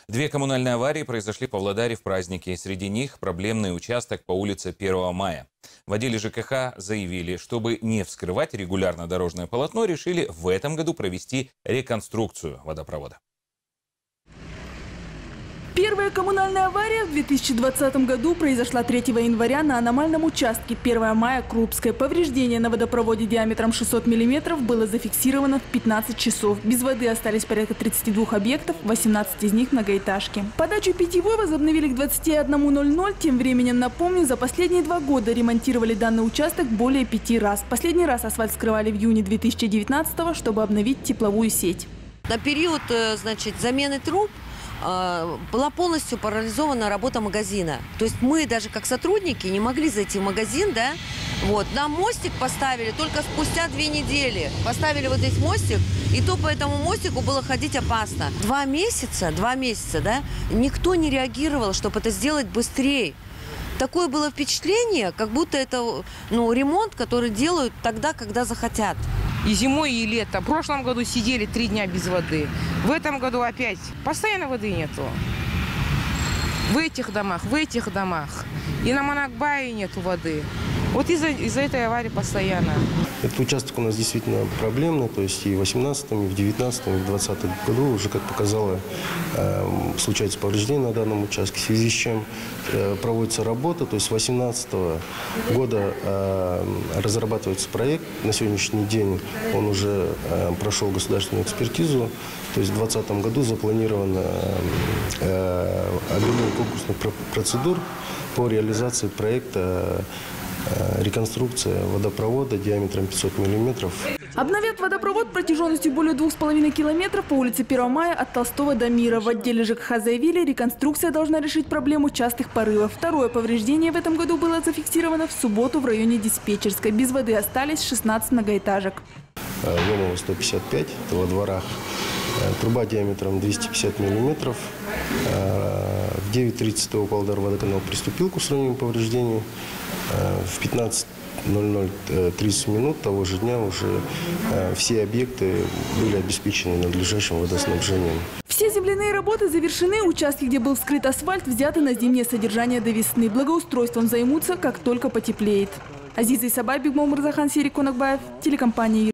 Две коммунальные аварии произошли в Павлодаре в праздники. Среди них проблемный участок по улице 1 мая. В отделе ЖКХ заявили, чтобы не вскрывать регулярно дорожное полотно, решили в этом году провести реконструкцию водопровода. Первая коммунальная авария в 2020 году произошла 3 января на аномальном участке 1 мая Крупской. Повреждение на водопроводе диаметром 600 мм было зафиксировано в 15 часов. Без воды остались порядка 32 объектов, 18 из них многоэтажки. Подачу питьевой возобновили к 21:00. Тем временем, напомню, за последние 2 года ремонтировали данный участок более 5 раз. Последний раз асфальт вскрывали в июне 2019, чтобы обновить тепловую сеть. На период, замены труб была полностью парализована работа магазина. То есть мы даже как сотрудники не могли зайти в магазин, да? Вот. Нам мостик поставили только спустя 2 недели. Поставили вот здесь мостик, и то по этому мостику было ходить опасно. 2 месяца, да? Никто не реагировал, чтобы это сделать быстрее. Такое было впечатление, как будто это ремонт, который делают тогда, когда захотят. И зимой, и летом. В прошлом году сидели 3 дня без воды. В этом году опять постоянно воды нету. В этих домах. И на Манакбае нету воды. Вот из-за этой аварии постоянно. Этот участок у нас действительно проблемный. То есть и в 2018, и в 2019, и в 2020 году уже, как показало, случаются повреждения на данном участке, в связи с чем проводится работа. То есть с 2018 года разрабатывается проект. На сегодняшний день он уже прошел государственную экспертизу. То есть в 2020 году запланировано объявление конкурсных процедур по реализации проекта реконструкция водопровода диаметром 500 мм. Обновят водопровод протяженностью более 2,5 километров по улице 1 мая от Толстого до Мира. В отделе ЖКХ заявили, реконструкция должна решить проблему частых порывов. Второе повреждение в этом году было зафиксировано в субботу в районе Диспетчерской. Без воды остались 16 многоэтажек. Ломова 155, это во дворах. Труба диаметром 250 мм. В 9:30 Павлодар водоканал приступил к устранению повреждений. В 15:00 30 минут того же дня уже все объекты были обеспечены надлежащим водоснабжением. Все земляные работы завершены. Участки, где был вскрыт асфальт, взяты на зимнее содержание до весны. Благоустройством займутся, как только потеплеет. Азиза Исабай, Бигмом Мурзахан, Серик Конакбаев, телекомпания